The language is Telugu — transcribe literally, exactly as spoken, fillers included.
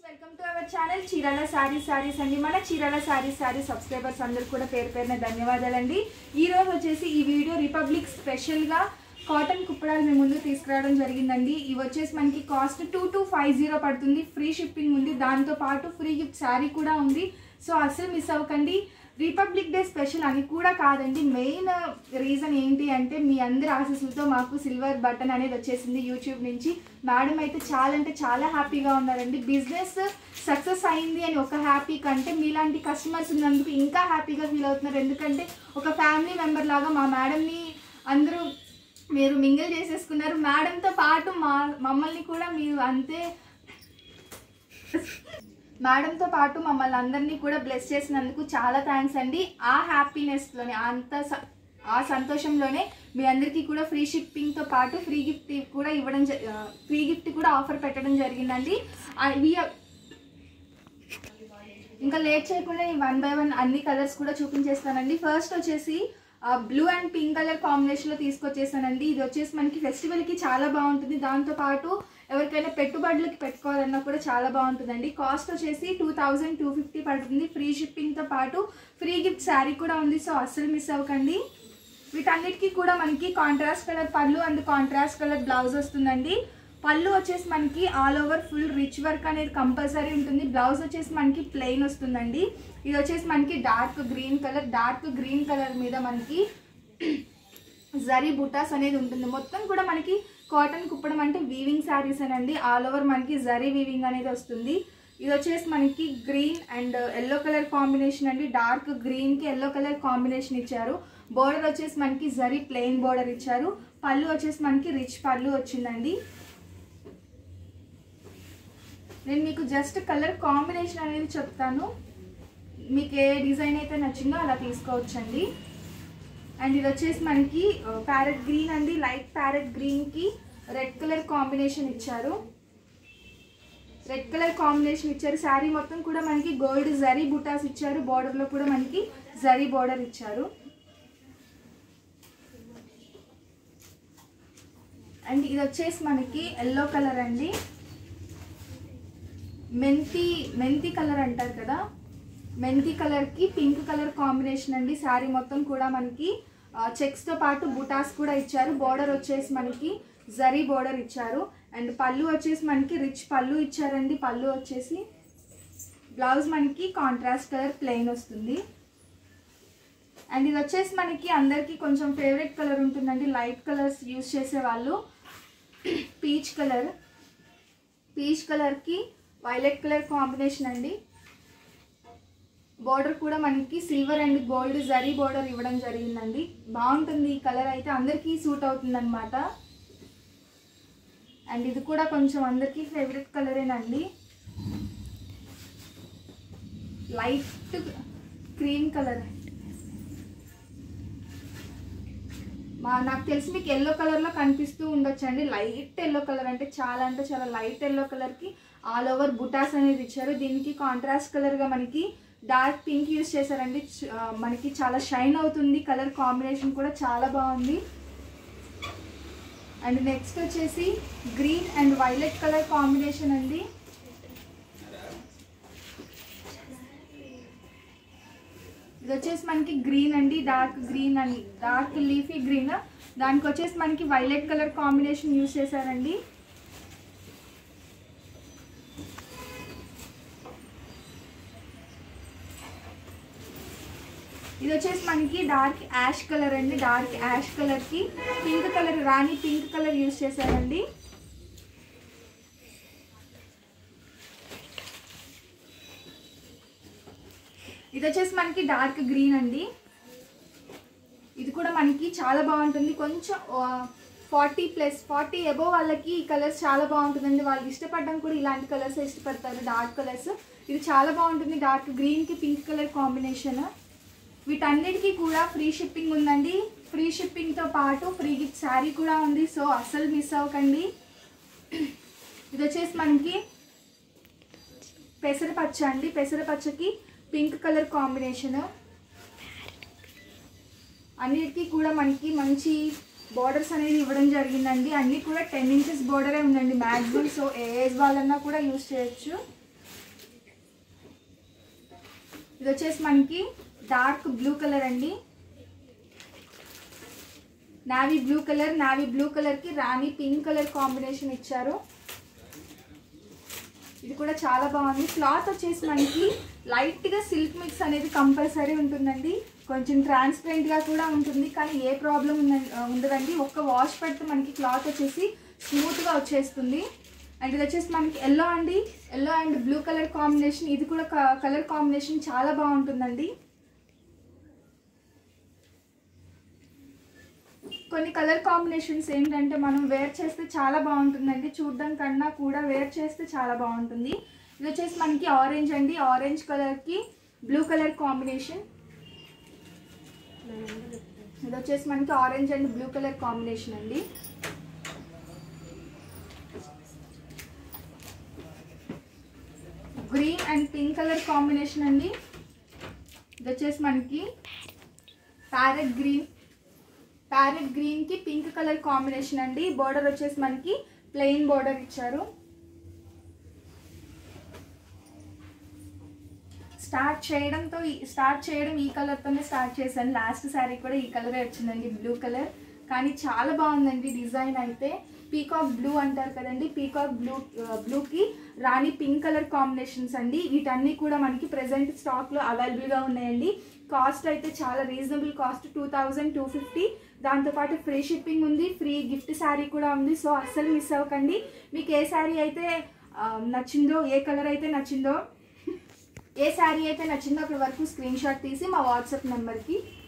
Welcome to our channel Chirala sorry sarees అండి. మన చీరాల సారీ సారీ సబ్స్క్రైబర్స్ అందరూ కూడా పేరు పేరున ధన్యవాదాలండి. ఈ రోజు వచ్చేసి ఈ వీడియో రిపబ్లిక్ స్పెషల్గా కాటన్ కుప్పడాలు మేము ముందు తీసుకురావడం జరిగిందండి. ఇవి వచ్చేసి మనకి cost two two five zero పడుతుంది. ఫ్రీ షిప్పింగ్ ఉంది, దాంతోపాటు ఫ్రీ గిఫ్ట్ శారీ కూడా ఉంది. సో అస్సలు మిస్ అవ్వకండి. రిపబ్లిక్ డే స్పెషల్ అని కూడా కాదండి, మెయిన్ రీజన్ ఏంటి అంటే మీ అందరి ఆశీస్సులతో మాకు సిల్వర్ బటన్ అనేది వచ్చేసింది యూట్యూబ్ నుంచి. మేడం అయితే చాలా అంటే చాలా హ్యాపీగా ఉన్నారండి. బిజినెస్ సక్సెస్ అయింది అని ఒక హ్యాపీ కంటే మీలాంటి కస్టమర్స్ ఉన్నందుకు ఇంకా హ్యాపీగా ఫీల్ అవుతున్నారు. ఎందుకంటే ఒక ఫ్యామిలీ మెంబర్ లాగా మా మేడంని అందరూ మీరు మింగిల్ చేసేసుకున్నారు. మేడంతో పాటు మా మమ్మల్ని కూడా మీరు అంతే మేడంతో పాటు మమ్మల్ని అందరినీ కూడా బ్లెస్ చేసినందుకు చాలా థ్యాంక్స్ అండి. ఆ హ్యాపీనెస్లోనే అంత ఆ సంతోషంలోనే మీ అందరికీ కూడా ఫ్రీ షిప్పింగ్తో పాటు ఫ్రీ గిఫ్ట్ కూడా ఇవ్వడం ఫ్రీ గిఫ్ట్ కూడా ఆఫర్ పెట్టడం జరిగిందండి. ఇంకా లేట్ చేయకుండా వన్ బై వన్ అన్ని కలర్స్ కూడా చూపించేస్తానండి. ఫస్ట్ వచ్చేసి బ్లూ అండ్ పింక్ కలర్ కాంబినేషన్లో తీసుకొచ్చేసానండి. ఇది వచ్చేసి మనకి ఫెస్టివల్కి చాలా బాగుంటుంది, దాంతోపాటు ఎవరికైనా పెట్టుబడులకి పెట్టుకోవాలన్నా కూడా చాలా బాగుంటుందండి. కాస్ట్ వచ్చేసి టూ థౌజండ్ టూ ఫిఫ్టీ పడుతుంది. ఫ్రీ షిప్పింగ్తో పాటు ఫ్రీ గిఫ్ట్ శారీ కూడా ఉంది. సో అస్సలు మిస్ అవ్వకండి. వీటన్నిటికీ కూడా మనకి కాంట్రాస్ట్ కలర్ పళ్ళు అండ్ కాంట్రాస్ట్ కలర్ బ్లౌజ్ వస్తుందండి. పళ్ళు వచ్చేసి మనకి all over full rich work అనేది కంపల్సరీ ఉంటుంది. బ్లౌజ్ వచ్చేసి మనకి ప్లెయిన్ వస్తుందండి. ఇది వచ్చేసి మనకి dark green colour dark green colour మీద మనకి జరీ బుటాస్ అనేది ఉంటుంది. మొత్తం కూడా మనకి కాటన్ కుప్పడం అంటే వీవింగ్ శారీస్ అనండి. ఆల్ ఓవర్ మనకి జరీ వీవింగ్ అనేది వస్తుంది. ఇది వచ్చేసి మనకి green and yellow colour combination అండి. డార్క్ గ్రీన్కి ఎల్లో కలర్ కాంబినేషన్ ఇచ్చారు. బోర్డర్ వచ్చేసి మనకి జరీ ప్లెయిన్ బోర్డర్ ఇచ్చారు. పళ్ళు వచ్చేసి మనకి రిచ్ పళ్ళు వచ్చిందండి. నేను మీకు జస్ట్ కలర్ కాంబినేషన్ అనేది చెప్తాను, మీకు ఏ డిజైన్ అయితే నచ్చిందో అలా తీసుకోవచ్చండి. అండ్ ఇది వచ్చేసి మనకి ప్యారెట్ గ్రీన్ అండి. లైట్ ప్యారెట్ గ్రీన్కి రెడ్ కలర్ కాంబినేషన్ ఇచ్చారు. రెడ్ కలర్ కాంబినేషన్ ఇచ్చారు. శారీ మొత్తం కూడా మనకి గోల్డ్ జరీ బుటాస్ ఇచ్చారు. బార్డర్లో కూడా మనకి జరీ బార్డర్ ఇచ్చారు. అండ్ ఇది వచ్చేసి మనకి ఎల్లో కలర్ అండి. మెంతి మెంతి కలర్ అంటారు కదా, మెంతి కలర్కి పింక్ కలర్ కాంబినేషన్ అండి. శారీ మొత్తం కూడా మనకి చెక్స్తో పాటు బుటాస్ కూడా ఇచ్చారు. బార్డర్ వచ్చేసి మనకి జరీ బార్డర్ ఇచ్చారు. అండ్ పళ్ళు వచ్చేసి మనకి రిచ్ పళ్ళు ఇచ్చారండి. పళ్ళు వచ్చేసి బ్లౌజ్ మనకి కాంట్రాస్ట్ కలర్ ప్లెయిన్ వస్తుంది. అండ్ ఇది వచ్చేసి మనకి అందరికీ కొంచెం ఫేవరెట్ కలర్ ఉంటుందండి. లైట్ కలర్స్ యూజ్ చేసేవాళ్ళు పీచ్ కలర్ పీచ్ కలర్కి వైలెట్ కలర్ కాంబినేషన్ అండి. బార్డర్ కూడా మనకి silver and gold zari border ఇవ్వడం జరిగిందండి. బాగుంటుంది ఈ కలర్ అయితే, అందరికీ సూట్ అవుతుంది అనమాట. అండ్ ఇది కూడా కొంచెం అందరికీ ఫేవరెట్ కలరేనండి. Light cream colour. మా నాకు తెలిసి మీకు ఎల్లో కలర్లో కనిపిస్తూ ఉండొచ్చు అండి. లైట్ ఎల్లో కలర్ అంటే చాలా అంటే చాలా లైట్ ఎల్లో కలర్కి ఆల్ ఓవర్ బుటాస్ అనేది ఇచ్చారు. దీనికి కాంట్రాస్ట్ కలర్గా మనకి డార్క్ పింక్ యూజ్ చేశారండి. మనకి చాలా షైన్ అవుతుంది. కలర్ కాంబినేషన్ కూడా చాలా బాగుంది. అండ్ నెక్స్ట్ వచ్చేసి green and violet colour combination అండి. ఇది వచ్చేసి మనకి గ్రీన్ అండి, dark green and dark leafy green. దానికి వచ్చేసి మనకి వైలెట్ కలర్ కాంబినేషన్ యూజ్ చేశారండి. ఇది వచ్చేసి మనకి డార్క్ యాష్ కలర్ అండి. డార్క్ యాష్ కలర్కి pink colour rani pink colour use చేశారండి. ఇది వచ్చేసి మనకి డార్క్ గ్రీన్ అండి. ఇది కూడా మనకి చాలా బాగుంటుంది. కొంచెం ఫార్టీ ప్లస్ ఫార్టీ అబోవ్ వాళ్ళకి ఈ కలర్స్ చాలా బాగుంటుందండి. వాళ్ళు ఇష్టపడడం కూడా ఇలాంటి కలర్స్ ఇష్టపడతారు, డార్క్ కలర్స్. ఇది చాలా బాగుంటుంది. డార్క్ గ్రీన్కి పింక్ కలర్ కాంబినేషన్. వీటన్నిటికీ కూడా ఫ్రీ షిప్పింగ్ ఉందండి. ఫ్రీ షిప్పింగ్తో పాటు ఫ్రీ గిఫ్ట్ శారీ కూడా ఉంది. సో అస్సలు మిస్ అవ్వకండి. ఇది వచ్చేసి మనకి పెసరపచ్చ అండి. పెసరపచ్చకి పింక్ కలర్ కాంబినేషన్. అన్నిటికీ కూడా మనకి మంచి బోర్డర్స్ అనేది ఇవ్వడం జరిగిందండి. అన్నీ కూడా టెన్ ఇంచెస్ బోర్డరే ఉందండి మ్యాక్సిమం. సో ఏ ఏజ్ వాళ్ళన్నా కూడా యూజ్ చేయొచ్చు. ఇది వచ్చేసి మనకి డార్క్ బ్లూ కలర్ అండి, navy blue colour, navy blue కలర్కి రాణి పింక్ కలర్ కాంబినేషన్ ఇచ్చారు. ఇది కూడా చాలా బాగుంది. క్లాత్ వచ్చేసి మనకి లైట్గా సిల్క్ మిక్స్ అనేది కంపల్సరీ ఉంటుందండి, కొంచెం ట్రాన్స్పరెంట్గా కూడా ఉంటుంది, కానీ ఏ ప్రాబ్లం ఉండదండి. ఒక్క వాష్ పెడితే మనకి క్లాత్ వచ్చేసి స్మూత్గా వచ్చేస్తుంది. అండ్ ఇది వచ్చేసి మనకి ఎల్లో అండి, yellow and blue colour combination. ఇది కూడా కలర్ కాంబినేషన్ చాలా బాగుంటుందండి. కొన్ని కలర్ కాంబినేషన్స్ ఏంటంటే మనం వేర్ చేస్తే చాలా బాగుంటుందండి, చూడడం కన్నా కూడా వేర్ చేస్తే చాలా బాగుంటుంది. ఇది వచ్చేసి మనకి ఆరెంజ్ అండి, ఆరెంజ్ కలర్కి బ్లూ కలర్ కాంబినేషన్. ఇది వచ్చేసి మనకి orange and blue colour combination అండి. Green and pink colour combination అండి. ఇది వచ్చేసి మనకి ప్యారెట్ గ్రీన్, ప్యారెట్ గ్రీన్కి పింక్ కలర్ కాంబినేషన్ అండి. బోర్డర్ వచ్చేసి మనకి ప్లెయిన్ బోర్డర్ ఇచ్చారు. స్టార్ట్ చేయడంతో స్టార్ట్ చేయడం ఈ కలర్తోనే స్టార్ట్ చేశాను. లాస్ట్ శారీ కూడా ఈ కలరే వచ్చిందండి, బ్లూ కలర్. కానీ చాలా బాగుందండి డిజైన్ అయితే. పీకాక్ బ్లూ అంటారు కదండి, పీకాక్ బ్లూ బ్లూకి రాణి పింక్ కలర్ కాంబినేషన్స్ అండి. వీటన్నీ కూడా మనకి ప్రెజెంట్ స్టాక్లో అవైలబుల్గా ఉన్నాయండి. కాస్ట్ అయితే చాలా reasonable cost, two thousand two fifty. దాంతోపాటు ఫ్రీ షిప్పింగ్ ఉంది, ఫ్రీ గిఫ్ట్ శారీ కూడా ఉంది. సో అస్సలు మిస్ అవ్వకండి. మీకు ఏ శారీ అయితే నచ్చిందో, ఏ కలర్ అయితే నచ్చిందో, ఏ శారీ అయితే నచ్చిందో అక్కడి వరకు స్క్రీన్ షాట్ తీసి మా వాట్సాప్ నెంబర్కి